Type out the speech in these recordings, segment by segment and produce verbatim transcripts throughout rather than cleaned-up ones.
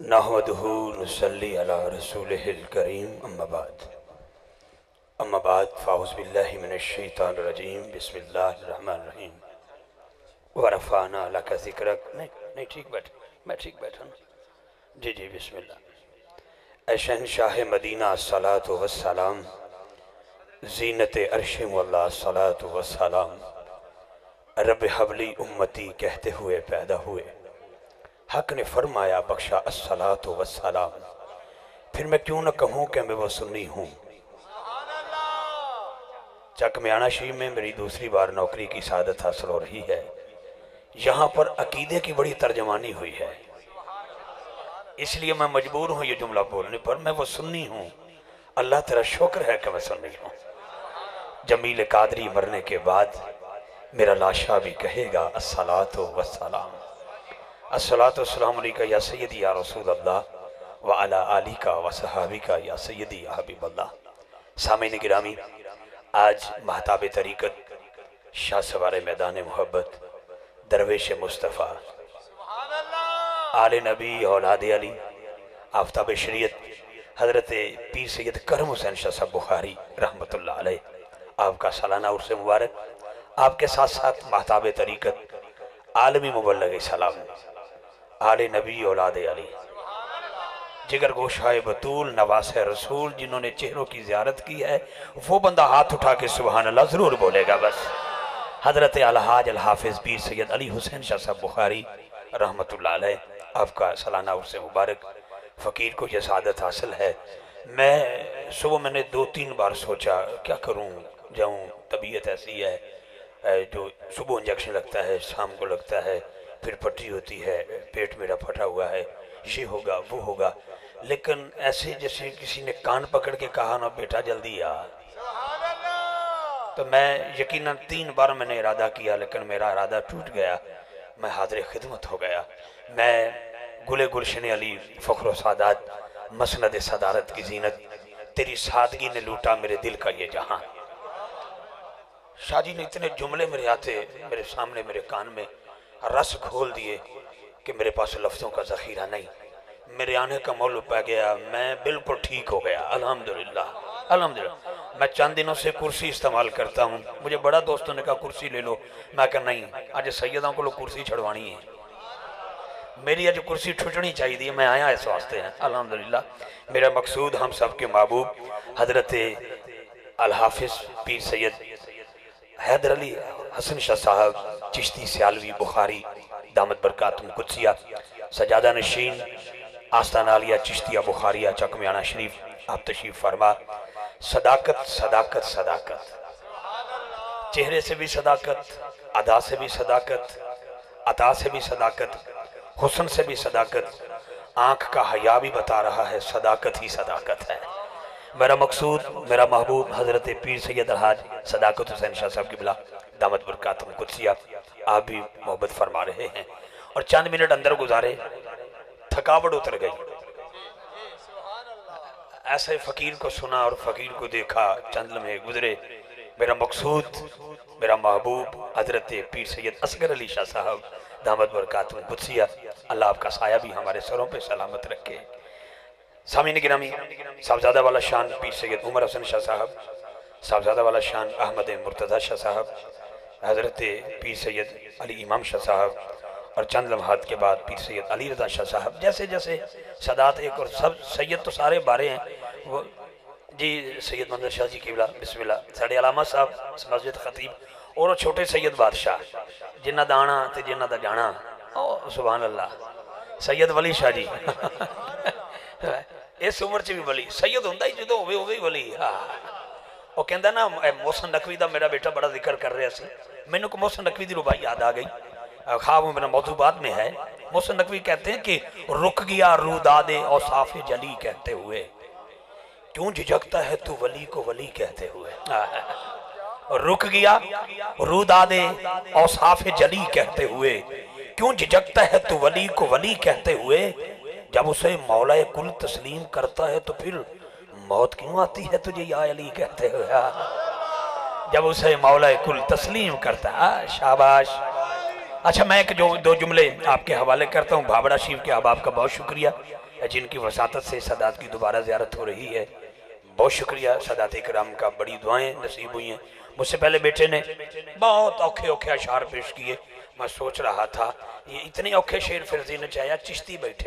नहमदुहु नुसल्ली अला रसूलिहिल करीम अम्मा बाद अम्मा बाद फ़ाउज़ु बिल्लाहि मिनश शैतानिर रजीम बिस्मिल्लाहिर रहमानिर रहीम व रफ़अना लका ज़िक्रक। नहीं नहीं ठीक बैठ मैं ठीक बैठा ना जी जी बिस्मिल्लाह। ऐ शहंशाह मदीना अस्सलातु वस्सलाम ज़ीनत अर्श मौला अस्सलातु वस्सलाम रब हबली उम्मती कहते हुए पैदा हुए। हक ने फरमाया बख्शा अस्सलातु वस्सलाम। फिर मैं क्यों न कहूँ कि मैं वो सुन्नी हूँ। चक म्याना शरीफ में मेरी दूसरी बार नौकरी की सादत हासिल हो रही है। यहाँ पर अकीदे की बड़ी तर्जमानी हुई है, इसलिए मैं मजबूर हूँ ये जुमला बोलने पर। मैं वो सुन्नी हूँ, अल्लाह तेरा शुक्र है कि मैं सुन्नी हूँ। जमील कादरी मरने के बाद मेरा लाशा भी कहेगा अस्सलातु वस्सलाम, अस्सलातु वस्सलाम अलैका या सय्यदी या रसूल अल्लाह व अला आलिका व सहाबिका या सय्यदी या हबीब अल्लाह। सामीन गिरामी, आज महताब तरीक़त शाह सवारे मैदान मोहब्बत दरवेश मुस्तफ़ा आले नबी औलाद अली आफ्ताब शरीयत हज़रत पीर सैयद करम हुसैन शाह साहब बुखारी रहमतुल्लाह अलैह, आपका सालाना उर्स मुबारक, आपके साथ साथ महताब तरीक़त आलमी मुबल्लिग़ सलाम आले नबी औलाद अली जिगर गोशाए बतूल नवास रसूल, जिन्होंने चेहरों की ज़ियारत की है वो बंदा हाथ उठा के सुबहान अल्लाह ज़रूर बोलेगा। बस हज़रत अलहाज अल हाफिज़ पीर सैयद अली हुसैन शाह साहब बुखारी रहमतुल्लाह अलैह, आपका सालाना उर्स मुबारक। फ़कीर को यह सादत हासिल है। मैं सुबह मैंने दो तीन बार सोचा क्या करूं, जाऊं, तबीयत ऐसी है जो सुबह इंजेक्शन लगता है, शाम को लगता है, फिर पट्टी होती है, पेट मेरा फटा हुआ है, ये होगा वो होगा। लेकिन ऐसे जैसे किसी ने कान पकड़ के कहा ना बेटा जल्दी आ, तो मैं यकीनन तीन बार मैंने इरादा किया लेकिन मेरा इरादा टूट गया। मैं हाज़िर खिदमत हो गया। मैं गुले गुलशन अली फ़ख्र सादात मसनद सदारत की जीनत, तेरी सादगी ने लूटा मेरे दिल का ये जहां। शाहजी ने इतने जुमले मेरे आते मेरे सामने मेरे कान में रस खोल दिए कि मेरे पास लफ्ज़ों का ज़ख़ीरा नहीं। मेरे आने का मौल पै गया, मैं बिल्कुल ठीक हो गया अल्हम्दुलिल्लाह अल्हम्दुलिल्लाह। मैं चंद दिनों से कुर्सी इस्तेमाल करता हूँ। मुझे बड़ा दोस्तों ने कहा कुर्सी ले लो, मैं कहा नहीं, अज सैयदा को कुर्सी छड़वानी है, मेरी अज कुर्सी ठुटनी चाहिए, मैं आया इस वास्ते हैं अल्हम्दुलिल्लाह। मेरा मकसूद हम सब के महबूब हज़रत अल हाफिज़ पीर सैयद हैदर अली हसन शाह साहब चिश्ती सियालवी बुखारी दामत बरकातुहुम कुद्सिया सजादा नशीन आस्ताना आलिया चिश्तिया बुखारिया चकम्याना शरीफ, आप तशरीफ फरमा। सदाकत सदाकत सदाकत, चेहरे से भी सदाकत, अदा से भी सदाकत, अता से भी सदाकत, हुस्न से भी सदाकत, आँख का हया भी बता रहा है सदाकत ही सदाकत है। मेरा मकसूद मेरा महबूब हज़रत पीर सैयद अलहाज सदाकत हुसैन शाह साहब की बिला दामत बरकातुहुम कुद्सिया, आप भी मोहब्बत फरमा रहे हैं। और चंद मिनट अंदर गुजारे, थकावट उतर गई। ऐसे फ़कीर को सुना और फ़कीर को देखा, चंद लम्हे गुजरे। मेरा मकसूद मेरा महबूब हज़रत पीर सैयद असगर अली शाह साहब दामत बरकातुहुम कुद्सिया, अल्लाह आपका साया भी हमारे सरों पे सलामत रखे। सामीन गिरामी, साहबजादा वाला शान पीर सैयद उमर हसन शाह साहब, साहबजादा वाला शान अहमद मुर्तज़ा शाह साहब, हज़रत पीर सैयद अली इमाम शाह साहब, और चंद लम्हात के बाद पीर सैयद अली रज़ा शाह साहब। जैसे जैसे सदात एक और सब सैयद तो सारे बारे हैं वो जी। सैयद मंजर शाह जी किबला बिस्मिल्लाह, साढ़े अलामा साहब मस्जिद खतीब, और वो छोटे सैयद बादशाह जिन्ना दा आना ते जिन्ना दा जाना, ओ सुभान अल्लाह, सैयद वली शाह जी इस उम्र च भी वली सैयद होंदा ही जो होवे होवे वली। हाँ, वो कहंदा ना मोहसिन नकवी का मेरा बेटा बड़ा जिक्र कर रहा सी, मैनू को मोहसिन नकवी की रुबाई याद आ गई, ख्वाब मेरा मौजू बाद में है। मोहसिन नकवी कहते हैं कि रुक गया रूदादे और साफे जली कहते हुए, क्यों झिझकता है तू वली को वली कहते हुए। रुक गया रूदादे और साफे जली कहते हुए, क्यों झिझकता है तू वली को वली कहते हुए। जब उसे मौला कुल तस्लीम करता है तो फिर मौत क्यों आती है तुझे या अली कहते हुए। जब उसे मौला कुल तस्लीम करता है, शाबाश अच्छा, मैं एक जो दो जुमले आपके हवाले करता हूँ। भाबड़ा शरीफ के अहबाब का बहुत शुक्रिया, जिनकी वसातत से सदात की दोबारा ज़ियारत हो रही है। बहुत शुक्रिया सदात इकराम का, बड़ी दुआएं नसीब हुई हैं। मुझसे पहले बेटे ने बहुत औखे औखे अशार पेश किए। मैं सोच रहा था ये इतने औखे शेर फिर ने चाहे चिश्ती बैठे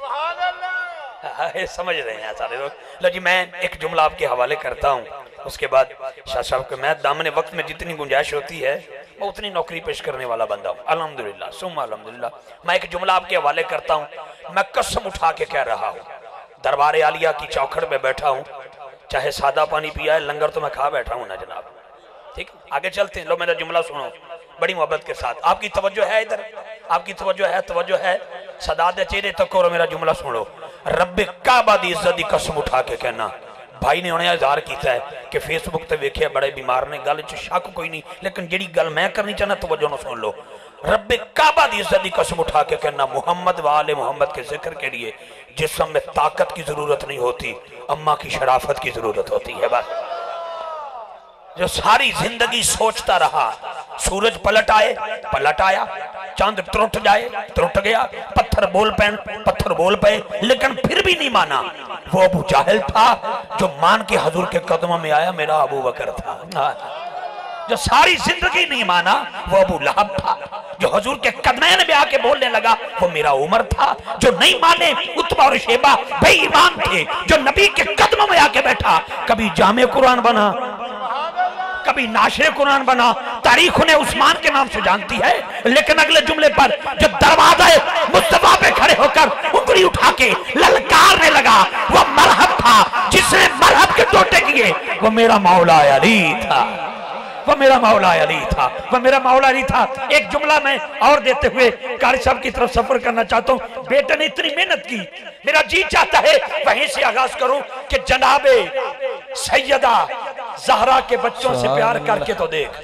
हैं, समझ रहे हैं सारे लोग। लो जी, मैं एक जुमला आपके हवाले करता हूँ, उसके बाद शाह साहब को मैं दामने वक्त में जितनी गुंजाइश होती है मैं उतनी नौकरी पेश करने वाला बंदा हूँ। अल्हम्दुलिल्लाह सुम्मा अल्हम्दुलिल्लाह। मैं एक जुमला आपके हवाले करता हूँ, मैं कसम उठा के कह रहा हूँ, दरबार आलिया की चौखड़ में बैठा हूँ, चाहे सादा पानी पिया है, लंगर तो मैं खा बैठा हूँ ना जनाब। ठीक, आगे चलते हैं। लो मेरा जुमला सुनो बड़ी मोहब्बत के साथ। आपकी तवज्जो है इधर, आपकी तवज्जो है, तवज्जो है। सदात चेहरे तक और मेरा जुमला सुनो। रब्बे काबा दी इज्जत दी कसम उठा के कहना, भाई ने उन्हें इज़हार किया है कि फेसबुक ते वेखे बड़े बीमार ने, गल च शक कोई नहीं, लेकिन जेड़ी गल मैं करनी चाहना तवज्जो न सुन लो। रब्बे काबा दी इज्जत दी कसम उठा के कहना, मोहम्मद वाले मोहम्मद के जिक्र के लिए जिस्म में ताकत की जरूरत नहीं होती, अम्मा की शराफत की जरूरत होती है। बस जो सारी जिंदगी सोचता रहा, सूरज पलट आए पलट आया, चांद त्रुट जाए त्रुट गया, पत्थर बोल पे पत्थर बोल पे, लेकिन फिर भी नहीं माना। वो अबू जाहिल था जो मान के हजूर के कदमों में आया, मेरा अबू बकर था। जो सारी जिंदगी नहीं माना वो अबू लहब था। जो हजूर के कदमैन में आके बोलने लगा वो मेरा उमर था। जो नहीं माने उत्बा और शेबा बेईमान थे। जो नबी के कदमों में आके बैठा, कभी जामे कुरान बना, कभी नाशरे कुरान बना। तारीख उन्हें उस्मान के नाम से जानती है, लेकिन अगले जुमले पर जो दरवाजे मुस्तफा पे खड़े होकर उंगली उठा के ललकारने लगा, वो मरहब था। जिसने मरहब के टोटे किए वो मेरा मौला अली था, वो मेरा मौला अली था, वो मेरा मौला अली था। एक जुमला मैं और देते हुए कारी साहब की तरफ सफर करना चाहता हूँ। बेटे ने इतनी मेहनत की, मेरा जी चाहता है वहीं से आगाज करूं कि जनाबे सैयदा ज़हरा के बच्चों से प्यार करके तो देख।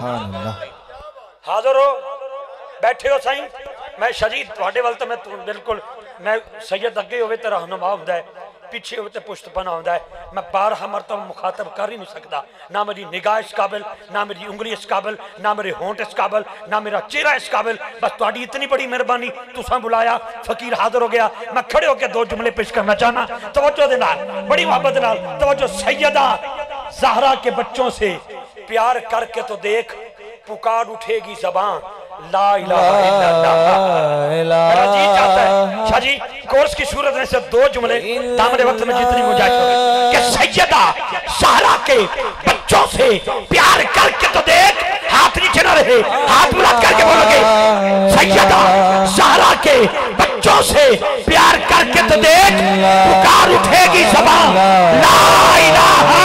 हाजिर हो, बैठे हो साईं। मैं शरीद थोड़े वाल तो मैं बिल्कुल मैं सैयद अगे होवे तो रहनुमा होंदा है, पीछे होवे तो पुश्तपना होंदा है। मैं बारह मरतबा मुखातब कर ही नहीं सकता। ना मेरी निगाह इस काबिल, ना मेरी उंगली इस काबिल, ना मेरे होंठ इस काबिल, ना मेरा चेहरा इस काबिल। बस तुम्हारी इतनी बड़ी मेहरबानी, तुसा बुलाया, फकीर हाजिर हो गया। मैं खड़े होकर दो जुमले पेश करना चाहना तवज्जो दे नाल, बड़ी मोहब्बत नाल। तवज्जो। सैयदा ज़हरा के बच्चों से प्यार करके तो देख, पुकार उठेगी ज़बान ला इलाहा इल्लल्लाह। मेरा जी चाहता है शाह जी कोर्स की सूरत में से दो जुमले दामने वक्त में जितनी गुंजाइश हो कि सैयदा ज़हरा के बच्चों से प्यार करके तो देख। हाथ नीचे न रहे, हाथ बुलंद करके बोलोगे सैयदा ज़हरा के बच्चों से प्यार करके तो देख, पुकार उठेगी ज़बान ला इलाहा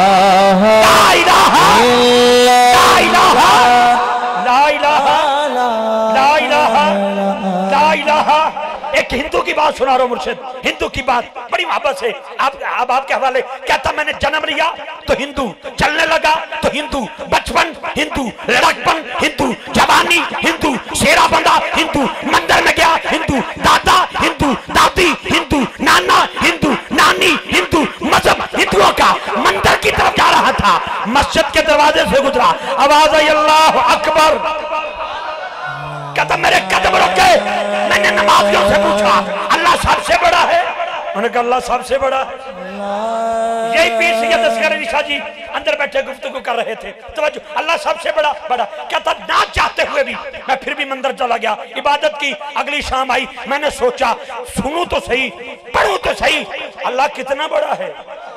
ला इलाहा ला इलाहा ला इलाहा ला इलाहा ला इलाहा। एक हिंदू की बात सुना रहा हूं मुर्शिद, हिंदू की बात बड़ी मोहब्बत से। आप अब आपके हवाले कहता, मैंने जन्म लिया तो हिंदू, चलने लगा तो हिंदू, बचपन हिंदू, लड़कपन हिंदू, जवानी हिंदू, शेरा बंदा हिंदू, मंदिर में गया हिंदू, दादा हिंदू, दादी हिंदू, नाना हिंदू, नानी हिंदू, मजहब हिंदुओं का। मंदिर की तरफ जा रहा था, मस्जिद के दरवाजे से गुजरा, आवाज आई अल्लाह अकबर। कहता मेरे कदम रुके। मैंने नमाजियों से पूछा अल्लाह सबसे बड़ा है? उन्होंने कहा अल्लाह सबसे बड़ा है। यही पीर सैयद असगर अली शाह जी अंदर बैठे गुफ्तगू कर रहे थे। तो अल्लाह सबसे बड़ा बड़ा कहता, ना चाहते हुए भी मैं फिर भी मंदिर चला गया, इबादत की। अगली शाम आई, मैंने सोचा सुनूं तो सही, पढ़ूं तो सही, अल्लाह कितना बड़ा है।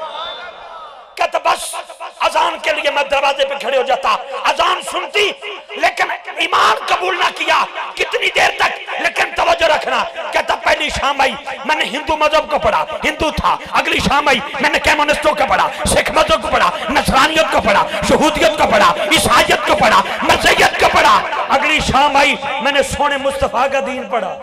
कहता बस अजान के लिए मैं दरवाजे पे खड़े हो जाता, अजान सुनती, लेकिन ईमान कबूल ना किया। कितनी देर तक, लेकिन तवज्जो रखना। कहता पहली शाम आई, मैंने हिंदू मजहब को पढ़ा, हिंदू था। अगली शाम आई, मैंने कम्युनिस्टों को पढ़ा, सिख मजहब को पढ़ा, नसरानियत को पढ़ा, शहूदियत को पढ़ा, ईसाइयत को पढ़ा, मसीहियत को पढ़ा। अगली शाम आई, मैंने सोने मुस्तफा का दीन पढ़ा।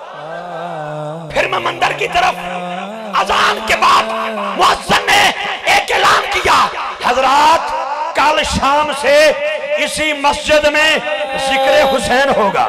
फिर मैं मंदिर की तरफ, अजान के बाद मुअज्जिन ने एक ऐलान किया, हजरात कल शाम से इसी मस्जिद में जिक्र हुसैन होगा।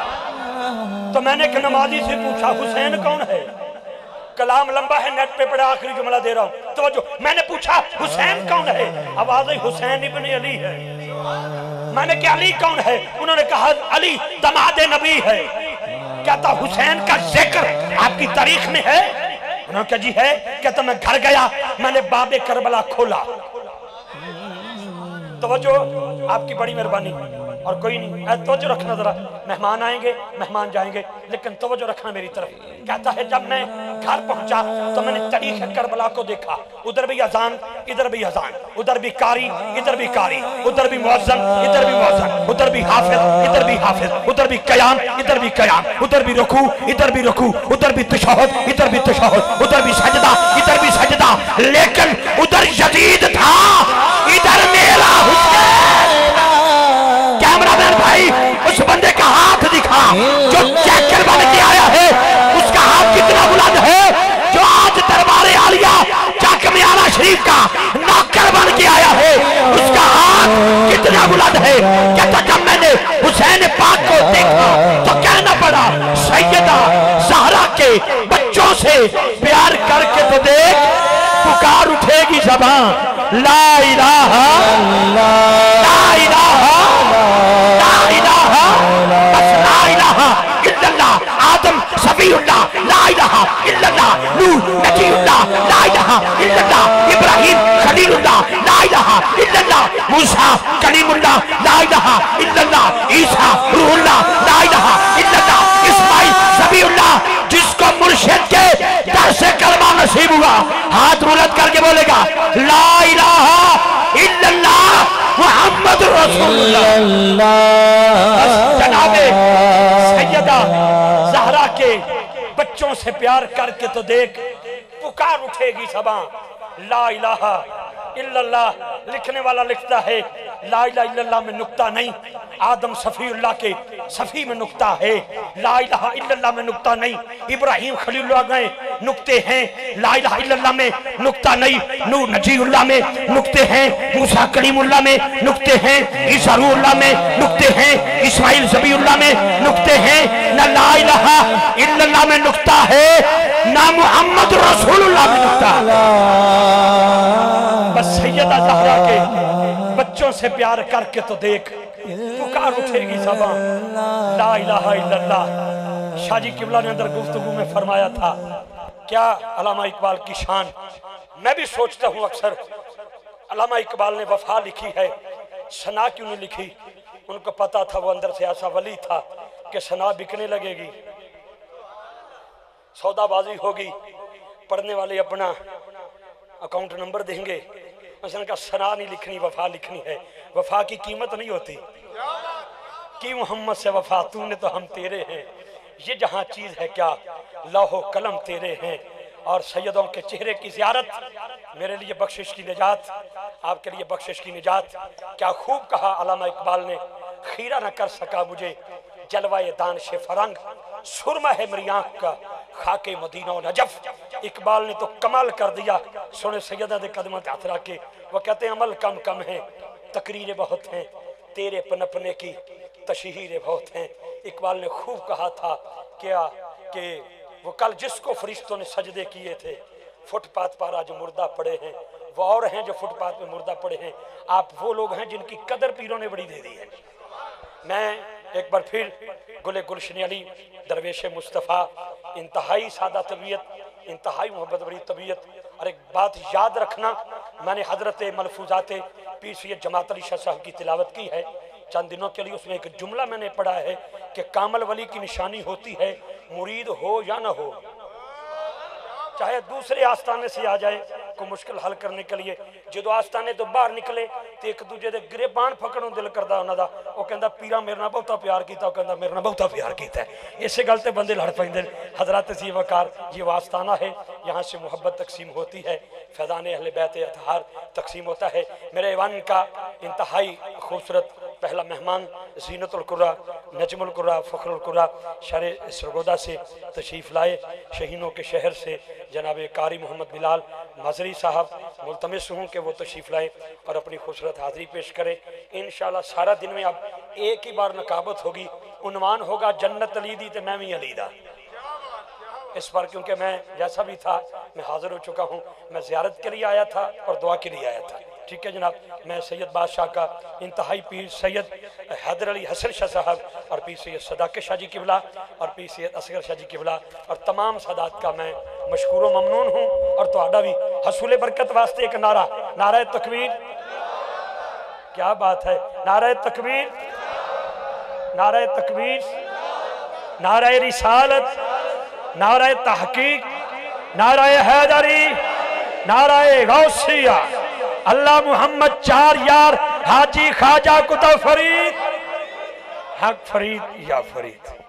तो मैंने एक नमाजी से पूछा हुसैन कौन है? कलाम लंबा है, नेट पे पड़ा, आखिरी जुमला दे रहा हूं तो जो मैंने पूछा हुसैन कौन है? आवाज आई हुसैन इब्न अली है। मैंने क्या अली कौन है? उन्होंने कहा अली दमाद नबी है। कहता हुसैन का जिक्र आपकी तारीख में है? उन्होंने कहा जी है। कहता मैं घर गया, मैंने बाबे करबला खोला। तवज्जो, आपकी बड़ी मेहरबानी। और कोई नहीं, तवज्जो रखना जरा, मेहमान आएंगे, मेहमान जाएंगे, लेकिन तवज्जो रखना मेरी तरफ। कहता है जब मैं घर पहुंचा तो मैंने तारीख करबला को देखा, उधर भी अजान, इधर भी अजान, उधर भी कारी, इधर भी कारी, उधर भी मुअज्जन, इधर भी मुअज्जन, उधर भी हाफिज, इधर भी हाफिज, उधर भी कयाम, इधर भी कयाम, उधर भी रुकू, इधर भी रुकू, उधर भी तशहुद, इधर भी तशहुद, उधर भी सजदा, इधर भी सजदा। लेकिन उधर यजीद था, इधर मेरा हुसैन। कैमरामैन भाई उस बंदे का हाथ दिखा जो चेकर बन के आया है। उसका हाथ कितना बुलंद है जो आज दरबार आलिया चक में आला शरीफ का नौकर बन के आया है। उसका हाथ कितना बुलंद है। कहता जब मैंने हुसैन पाक को देखा तो कहना पड़ा सैयदा ज़हरा के बच्चों से प्यार करके तो देख, पुकार उठेगी ज़बान ला इलाहा ला इलाहा ला इलाहा बस ला इलाहा इल्लल्लाह। आदम सफीउल्लाह ला इलाहा इल्लल्लाह। नूह नजीउल्लाह ला इलाहा इल्लल्लाह। इब्राहिम खलीलुल्लाह ला इलाहा इल्लल्लाह। मूसा कलीमुल्लाह ला इलाहा इल्लल्लाह। ईसा रूहुल्लाह ला इलाहा इल्लल्लाह। इस्माइल सफीउल्लाह। जिसको मुर्शिद के दर से कलमा नसीब हुआ हाथ बुलंद करके बोलेगा ला इलाहा इल्लल्लाह मुहम्मद रसूलुल्लाह। जनाबे सैयदा ज़हरा के बच्चों से प्यार करके तो देख, पुकार उठेगी ज़बान ला इलाहा इल्लल्लाह। लिखने वाला लिखता है ला इलाहा इल्लल्लाह में नुक्ता नहीं, आदम सफीउल्लाह के सफी में नुक्ता है, ला इलाहा इल्लल्लाह में नुक्ता नहीं। इब्राहिम खलीलुल्लाह में नुक्ते हैं, ला इलाहा इल्लल्लाह में नुक्ता नहीं। नूह नजीउल्लाह में नुक्ते हैं, मूसा कलीमुल्लाह में नुक्ते हैं, ईसा रूहुल्लाह में नुक्ते हैं, इस्माइल ज़बीउल्लाह में नुक्ते हैं। न ला इलाहा इल्लल्लाह में नुक्ता है, ना मुहम्मद रसूलुल्लाह में नुक्ता। बस सैयदा ज़हरा के बच्चों से प्यार करके तो देख, पुकार उठेगी ज़बान ला इलाहा इल्लल्लाह। शाजी किबला ने अंदर गुफ्तगू में फरमाया था, क्या अल्लामा इकबाल की शान। मैं भी सोचता हूँ अक्सर, अल्लामा इकबाल ने वफा लिखी है, सना क्यों नहीं लिखी। उनको पता था, वो अंदर से ऐसा वली था कि सना बिकने लगेगी, सौदाबाजी होगी, पढ़ने वाले अपना अकाउंट नंबर देंगे। उसने कहा सना नहीं लिखनी, वफा लिखनी है। वफा की कीमत नहीं होती कि मोहम्मद से वफा तूने तो हम तेरे हैं, ये जहां चीज है क्या लौहो कलम तेरे हैं। और सैयदों के चेहरे की ज़ियारत मेरे लिए बख्शिश की निजात, आपके लिए बख्शिश की निजात। क्या खूब कहा अल्लामा इकबाल ने, खीरा न कर सका मुझे जलवाए दानिश फरंग, सुरमा है मेरी आंख का खाके मदीना और नजफ। इकबाल ने तो कमाल कर दिया। सुने सैयदा दे कदम हाथ रख के वो कहते हैं अमल कम कम है, तकरीरें बहुत हैं, तेरे पनपने की तशहीरें बहुत हैं। इकबाल ने खूब कहा था क्या कि वो कल जिसको फरिश्तों ने सजदे किए थे, फुटपाथ पर आज मुर्दा पड़े हैं, वो और हैं जो फुटपाथ पे मुर्दा पड़े हैं। आप वो लोग हैं जिनकी कदर पीरों ने बड़ी दे दी है। मैं एक बार फिर गुले गुलशन अली दरवेश मुस्तफ़ा, इंतहाई सादा तबीयत, इंतहाई मोहब्बत बड़ी तबीयत। और एक बात याद रखना, मैंने हजरत मलफूजात पीर सैयद जमात अली शाह साहब की तिलावत की है चंद दिनों के लिए। उसमें एक जुमला मैंने पढ़ा है कि कामल वली की निशानी होती है मुरीद हो या ना हो, चाहे दूसरे आस्थाने से आ जाए को मुश्किल हल करने के लिए। जो आस्थाने तो बाहर निकले तो एक दूजे के गिरेबान फकड़ों दिल करता उन्होंने, वो कहता पीरा मेरे नाल बहुता प्यार किया, कहता मेरे नाल बहुता प्यार किया। इस गल से बंदे लड़ पेंदे। हजरत सी वकार ये वो आस्थाना है, यहाँ से मोहब्बत तकसीम होती है, फैज़ान अहले बैत अतहार तकसीम होता है। मेरे ईवान का इंतहाई खूबसूरत पहला मेहमान ज़ीनतुल कुर्रा, नजमुल कुर्रा, फ़ख्रुल कुर्रा शहर सरगोदा से तशरीफ़ लाए, शहीनों के शहर से जनाब कारी मोहम्मद बिलाल मजरी साहब। मुल्तमिस हूँ कि वो तशरीफ़ लाए और अपनी खूबसूरत हाज़िरी पेश करें। इंशाअल्लाह सारा दिन में अब एक ही बार नकाबत होगी, उन्वान होगा जन्नत अली दी तो मैं भी अली दा। इस पर क्योंकि मैं जैसा भी था मैं हाजिर हो चुका हूँ, मैं ज़ियारत के लिए आया था और दुआ के लिए आया था। ठीक है जनाब। मैं सैयद बादशाह का इंतहाई पीर सैयद हैदर अली हसन शाह साहब और पीर सैयद सदाकत शाह जी किबला और पीर सैयद असगर शाह जी किबला और तमाम सादात का मैं मशकूर व ममनून हूँ। और तुहाडा भी हसूल बरकत वास्ते एक नारा, नारा तकबीर। क्या बात है, नारा तकबीर, नारा तकबीर, नारा रिसालत, नारा तहकीक, नारा हैदरी, नारा गौसिया, अल्लाह मुहम्मद चार यार हाजी ख्वाजा कुतुब फरीद, हक फरीद या फरीद।